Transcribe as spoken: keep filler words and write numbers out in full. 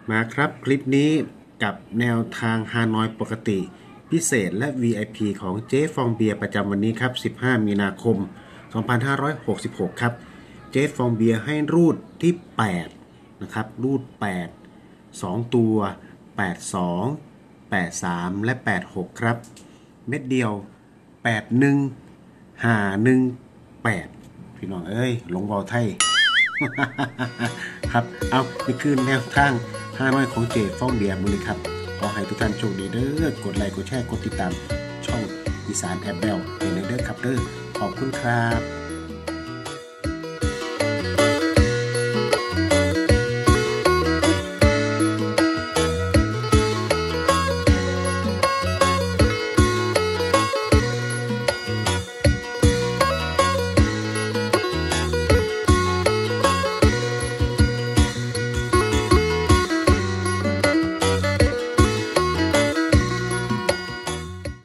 มาครับคลิปนี้กับแนวทางฮานอยปกติพิเศษและ วี ไอ พี ของเจ๊ฟองเบียร์ประจำวันนี้ครับสิบห้ามีนาคมสองพันห้าร้อยหกสิบหกครับเจ๊ฟองเบียร์ให้รูดที่แปดนะครับรูดแปด สองตัวแปด สอง แปด สาม และแปด หกครับเม็ดเดียวแปด หนึ่ง ห้า หนึ่ง แปดพี่น้องเอ้ยหลงเว้าไทย ครับเอานี่คือแนวทางห้าน้อยของเจฟ้องเบียร์มือครับขอให้ทุกท่านโชคดีเด้อกดไลค์กดแชร์กดติดตามช่องอีสานแอปเบลในเด้อครับเด้อขอบคุณครับ